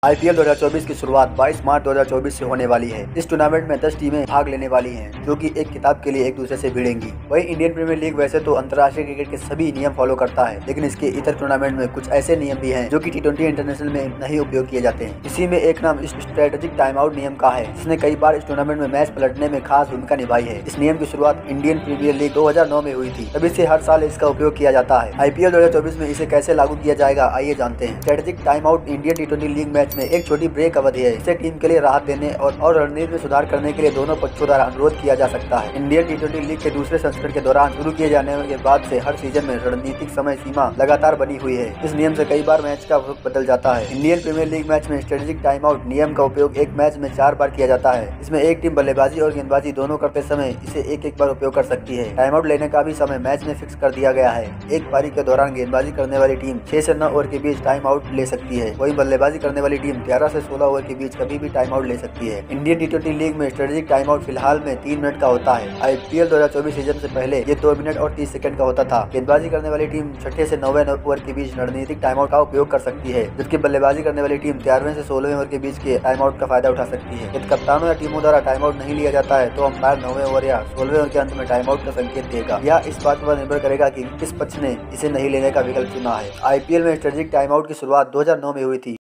IPL 2024 की शुरुआत 22 मार्च 2024 से होने वाली है। इस टूर्नामेंट में 10 टीमें भाग लेने वाली हैं, जो कि एक किताब के लिए एक दूसरे से भिड़ेंगी। वहीं इंडियन प्रीमियर लीग वैसे तो अंतर्राष्ट्रीय क्रिकेट के सभी नियम फॉलो करता है, लेकिन इसके इतर टूर्नामेंट में कुछ ऐसे नियम भी हैं जो कि टी20 इंटरनेशनल में नहीं उपयोग किए जाते हैं। इसी में एक नाम स्ट्रेटेजिक टाइम आउट नियम का है, जिसने कई बार इस टूर्नामेंट में मैच पलटने में खास भूमिका निभाई है। इस नियम की शुरुआत इंडियन प्रीमियर लीग 2009 में हुई थी, तभी से हर साल इसका उपयोग किया जाता है। आईपीएल 2024 में इसे कैसे लागू किया जाएगा, आइए जानते हैं। स्ट्रेटेजिक टाइम आउट इंडियन टी20 लीग मैच में एक छोटी ब्रेक अवधि है। इसे टीम के लिए राहत देने और रणनीति में सुधार करने के लिए दोनों पक्षों द्वारा अनुरोध किया जा सकता है। इंडियन टी20 लीग के दूसरे संस्करण के दौरान शुरू किए जाने के बाद से हर सीजन में रणनीतिक समय सीमा लगातार बनी हुई है। इस नियम से कई बार मैच का रुख बदल जाता है। इंडियन प्रीमियर लीग मैच में स्ट्रेटेजिक टाइम आउट नियम का उपयोग एक मैच में 4 बार किया जाता है। इसमें एक टीम बल्लेबाजी और गेंदबाजी दोनों करते समय इसे एक बार उपयोग कर सकती है। टाइम आउट लेने का भी समय मैच में फिक्स कर दिया गया है। एक पारी के दौरान गेंदबाजी करने वाली टीम 6 से 9 ओवर के बीच टाइम आउट ले सकती है। वहीं बल्लेबाजी करने वाली टीम 11 से 16 ओवर के बीच कभी भी टाइम आउट ले सकती है। इंडियन टी20 लीग में स्ट्रेटेजिक टाइम आउट फिलहाल में 3 मिनट का होता है। आईपीएल 2024 सीजन से पहले ये 2 मिनट और 30 सेकंड का होता था। गेंदबाजी करने वाली टीम 6 से 9वें ओवर के बीच रणनीतिक टाइम आउट का उपयोग कर सकती है, जबकि बल्लेबाजी करने वाली टीम 11वें से 16वें ओवर के बीच के टाइम आउट का फायदा उठा सकती है। यदि कप्तानों या टीमों द्वारा टाइम आउट नहीं लिया जाता है तो अंपायर 9वें ओवर या 16वें ओवर के अंत में टाइम आउट का संकेत देगा। यह इस बात पर निर्भर करेगा कि किस पक्ष ने इसे नहीं लेने का विकल्प चुना है। आईपीएल में स्ट्रेटेजिक टाइम आउट की शुरुआत 2009 में हुई थी।